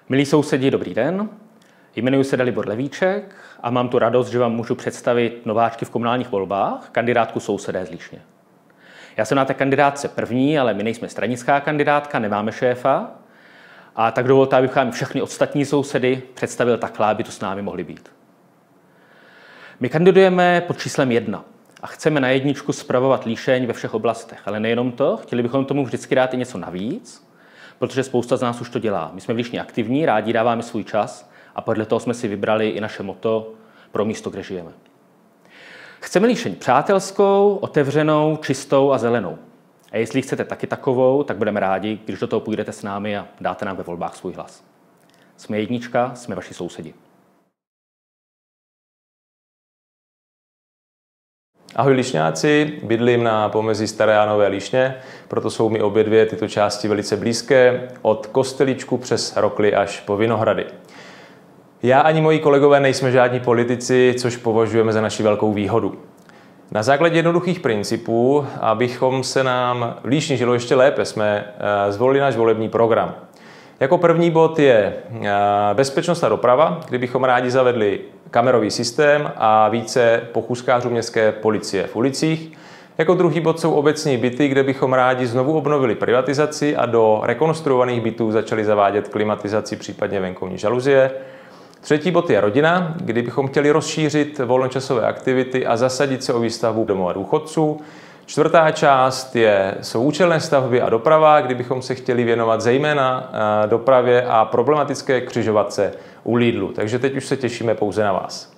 Milí sousedi, dobrý den. Jmenuji se Dalibor Levíček a mám tu radost, že vám můžu představit nováčky v komunálních volbách, kandidátku Sousedé z Líšně. Já jsem na té kandidátce první, ale my nejsme stranická kandidátka, nemáme šéfa. A tak dovolte, abych vám všechny ostatní sousedy představil takhle, aby tu s námi mohli být. My kandidujeme pod číslem 1 a chceme na jedničku spravovat Líšeň ve všech oblastech. Ale nejenom to, chtěli bychom tomu vždycky dát i něco navíc, protože spousta z nás už to dělá. My jsme v Líšni aktivní, rádi dáváme svůj čas a podle toho jsme si vybrali i naše motto pro místo, kde žijeme. Chceme Líšeň přátelskou, otevřenou, čistou a zelenou. A jestli chcete taky takovou, tak budeme rádi, když do toho půjdete s námi a dáte nám ve volbách svůj hlas. Jsme jednička, jsme vaši sousedi. Ahoj Líšňáci, bydlím na pomezí Staré a Nové Líšně, proto jsou mi obě dvě tyto části velice blízké, od Kostelíčku přes Rokly až po Vinohrady. Já ani moji kolegové nejsme žádní politici, což považujeme za naši velkou výhodu. Na základě jednoduchých principů, abychom se nám v Líšni žilo ještě lépe, jsme zvolili náš volební program. Jako první bod je bezpečnost a doprava, kdy bychom rádi zavedli kamerový systém a více pochůzkářů městské policie v ulicích. Jako druhý bod jsou obecní byty, kde bychom rádi znovu obnovili privatizaci a do rekonstruovaných bytů začali zavádět klimatizaci, případně venkovní žaluzie. Třetí bod je rodina, kdy bychom chtěli rozšířit volnočasové aktivity a zasadit se o výstavbu domova důchodců. Čtvrtá část jsou účelné stavby a doprava, kdy bychom se chtěli věnovat zejména dopravě a problematické křižovatce u Lidlu. Takže teď už se těšíme pouze na vás.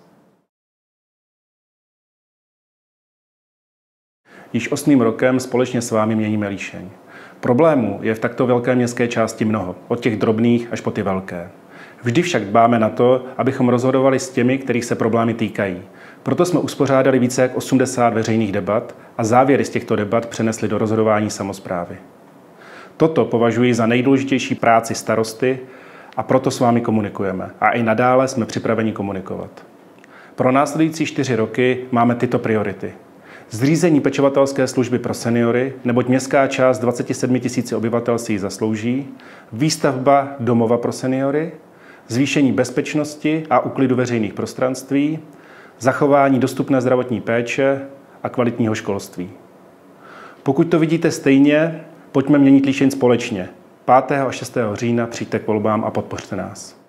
Již 8. rokem společně s vámi měníme Líšeň. Problémů je v takto velké městské části mnoho, od těch drobných až po ty velké. Vždy však dbáme na to, abychom rozhodovali s těmi, kterých se problémy týkají. Proto jsme uspořádali více jak 80 veřejných debat a závěry z těchto debat přenesli do rozhodování samosprávy. Toto považuji za nejdůležitější práci starosty a proto s vámi komunikujeme. A i nadále jsme připraveni komunikovat. Pro následující 4 roky máme tyto priority. Zřízení pečovatelské služby pro seniory, neboť městská část 27 000 obyvatel si ji zaslouží, výstavba domova pro seniory, zvýšení bezpečnosti a uklidu veřejných prostranství, zachování dostupné zdravotní péče a kvalitního školství. Pokud to vidíte stejně, pojďme měnit Líšeň společně. 5. a 6. října přijďte k volbám a podpořte nás.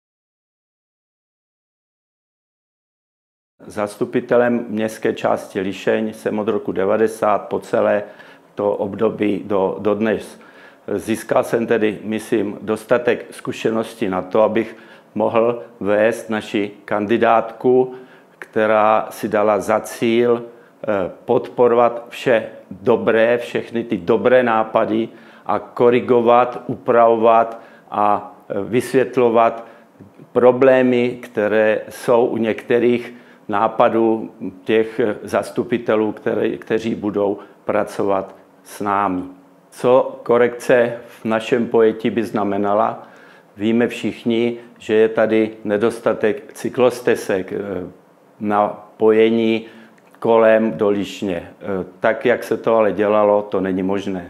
Zastupitelem městské části Líšeň jsem od roku 90 po celé to období do dnes. Získal jsem tedy, myslím, dostatek zkušeností na to, abych mohl vést naši kandidátku, která si dala za cíl podporovat vše dobré, všechny ty dobré nápady a korigovat, upravovat a vysvětlovat problémy, které jsou u některých nápadů těch zastupitelů, kteří budou pracovat s námi. Co korekce v našem pojetí by znamenala? Víme všichni, že je tady nedostatek cyklostezek na pojení kolem do Líšně. Tak, jak se to ale dělalo, to není možné.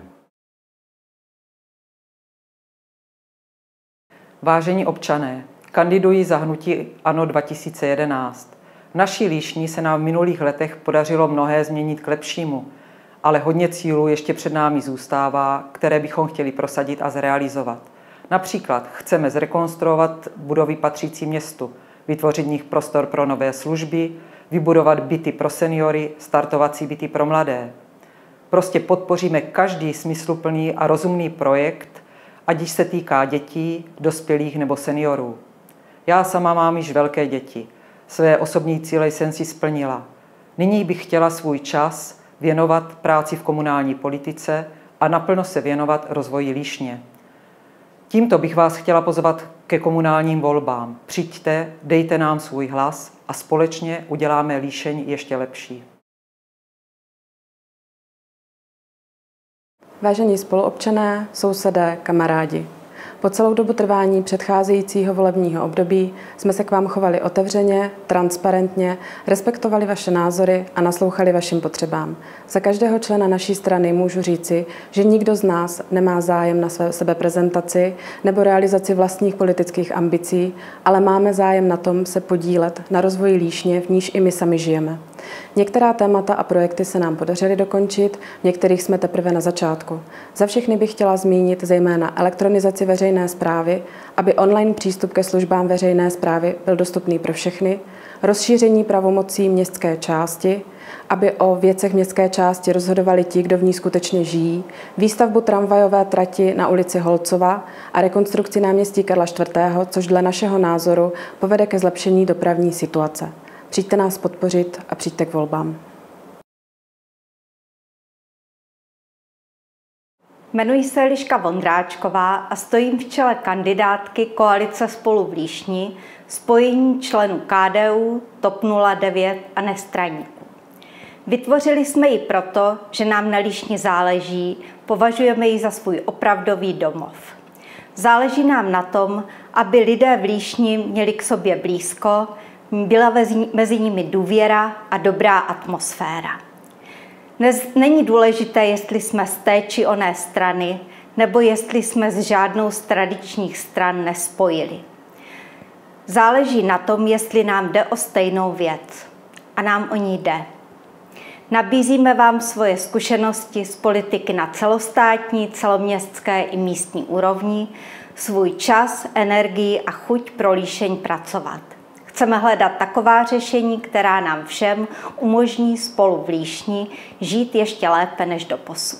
Vážení občané, kandiduji za hnutí ANO 2011. V naší Líšni se nám v minulých letech podařilo mnohé změnit k lepšímu, ale hodně cílů ještě před námi zůstává, které bychom chtěli prosadit a zrealizovat. Například chceme zrekonstruovat budovy patřící městu, vytvořit v nich prostor pro nové služby, vybudovat byty pro seniory, startovací byty pro mladé. Prostě podpoříme každý smysluplný a rozumný projekt, ať již se týká dětí, dospělých nebo seniorů. Já sama mám již velké děti. Své osobní cíle jsem si splnila. Nyní bych chtěla svůj čas věnovat práci v komunální politice a naplno se věnovat rozvoji Líšně. Tímto bych vás chtěla pozvat ke komunálním volbám. Přijďte, dejte nám svůj hlas a společně uděláme Líšeň ještě lepší. Vážení spoluobčané, sousedé, kamarádi, Po celou dobu trvání předcházejícího volebního období jsme se k vám chovali otevřeně, transparentně, respektovali vaše názory a naslouchali vašim potřebám. Za každého člena naší strany můžu říci, že nikdo z nás nemá zájem na své sebeprezentaci nebo realizaci vlastních politických ambicí, ale máme zájem na tom se podílet na rozvoji Líšně, v níž i my sami žijeme. Některá témata a projekty se nám podařily dokončit, v některých jsme teprve na začátku. Za všechny bych chtěla zmínit zejména elektronizaci veřejné správy, aby online přístup ke službám veřejné správy byl dostupný pro všechny, rozšíření pravomocí městské části, aby o věcech městské části rozhodovali ti, kdo v ní skutečně žijí, výstavbu tramvajové trati na ulici Holcova a rekonstrukci náměstí Karla IV., což dle našeho názoru povede ke zlepšení dopravní situace. Přijďte nás podpořit a přijďte k volbám. Jmenuji se Eliška Vondráčková a stojím v čele kandidátky Koalice Spolu v Líšni, spojení členů KDU, TOP 09 a nestraníků. Vytvořili jsme ji proto, že nám na Líšni záleží, považujeme ji za svůj opravdový domov. Záleží nám na tom, aby lidé v Líšni měli k sobě blízko, byla mezi nimi důvěra a dobrá atmosféra. Není důležité, jestli jsme z té či oné strany, nebo jestli jsme s žádnou z tradičních stran nespojili. Záleží na tom, jestli nám jde o stejnou věc. A nám o ní jde. Nabízíme vám svoje zkušenosti z politiky na celostátní, celoměstské i místní úrovni, svůj čas, energii a chuť pro Líšeň pracovat. Chceme hledat taková řešení, která nám všem umožní spolu v Líšni žít ještě lépe než doposud.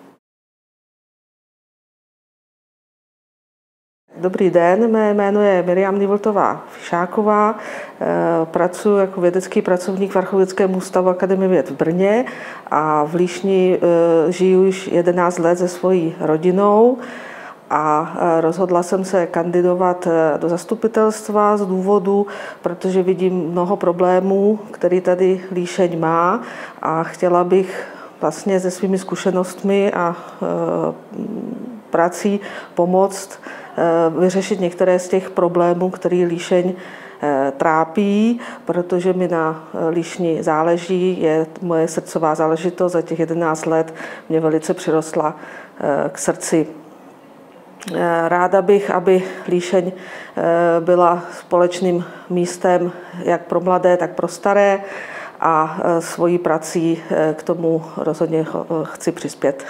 Dobrý den, mé jméno je Miriam Nivltová-Fišáková, pracuji jako vědecký pracovník v Archeologickém ústavu Akademie věd v Brně a v Líšni žiju už 11 let se svojí rodinou. A rozhodla jsem se kandidovat do zastupitelstva z důvodu, protože vidím mnoho problémů, který tady Líšeň má a chtěla bych vlastně se svými zkušenostmi a prací pomoct vyřešit některé z těch problémů, který Líšeň trápí, protože mi na Líšni záleží, je moje srdcová záležitost, za těch 11 let mě velice přirostla k srdci. Ráda bych, aby Líšeň byla společným místem jak pro mladé, tak pro staré a svojí prací k tomu rozhodně chci přispět.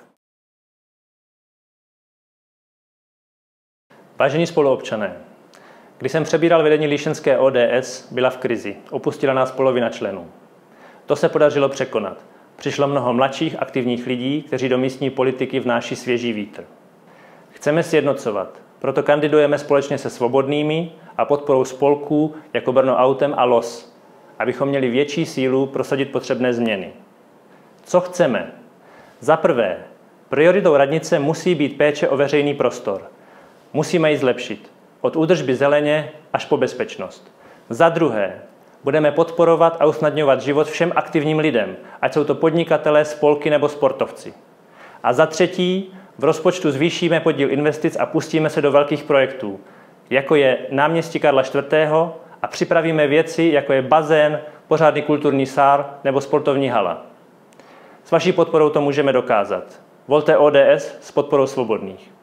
Vážení spoluobčané, když jsem přebíral vedení líšenské ODS, byla v krizi. Opustila nás polovina členů. To se podařilo překonat. Přišlo mnoho mladších aktivních lidí, kteří do místní politiky vnáší svěží vítr. Chceme sjednocovat, proto kandidujeme společně se Svobodnými a podporou spolků jako Brno autem a LOS, abychom měli větší sílu prosadit potřebné změny. Co chceme? Za prvé, prioritou radnice musí být péče o veřejný prostor. Musíme ji zlepšit, od údržby zeleně až po bezpečnost. Za druhé, budeme podporovat a usnadňovat život všem aktivním lidem, ať jsou to podnikatelé, spolky nebo sportovci. A za třetí, v rozpočtu zvýšíme podíl investic a pustíme se do velkých projektů, jako je náměstí Karla IV. A připravíme věci, jako je bazén, pořádný kulturní sál nebo sportovní hala. S vaší podporou to můžeme dokázat. Volte ODS s podporou Svobodných.